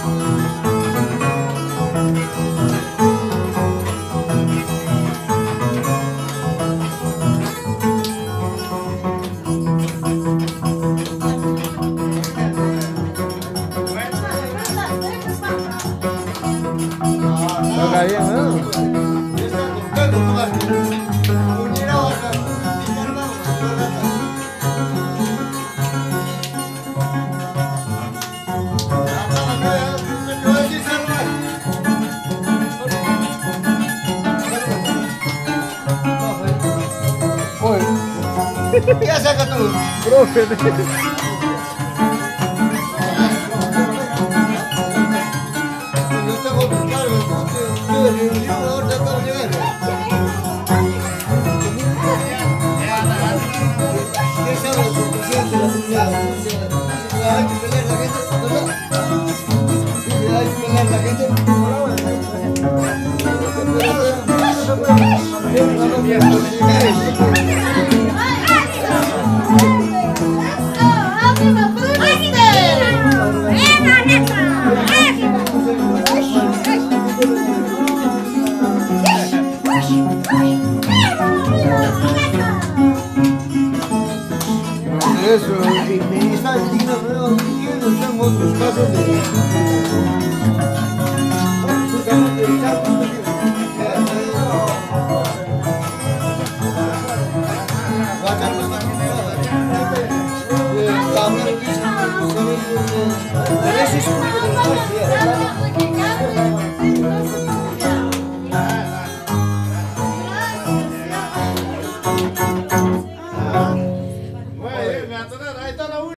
Ya saca tú. Profe. Yo tengo que cargo, yo ahora acabo de llegar. ¿Qué sabe el presidente de la comunidad? Hay que pelear la gente, ¿no? Hay que pelear la Eso, me está diciendo, tengo otros casos de... A veces